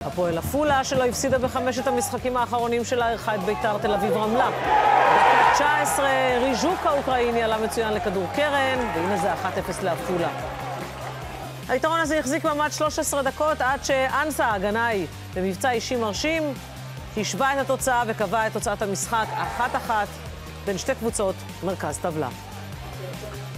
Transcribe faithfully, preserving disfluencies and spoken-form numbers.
הפועל עפולה, שלא הפסידה בחמשת המשחקים האחרונים שלה, ערכה את ביתר תל אביב רמלה. דקה תשע עשרה, ריז'וק האוקראיני עלה מצוין לכדור קרן, והנה זה אחת אפס לעפולה. היתרון הזה החזיק ממש שלוש עשרה דקות עד שאנסה הגנאי במבצע אישי מרשים השווה את התוצאה וקבע את תוצאת המשחק אחת אחת בין שתי קבוצות מרכז טבלה.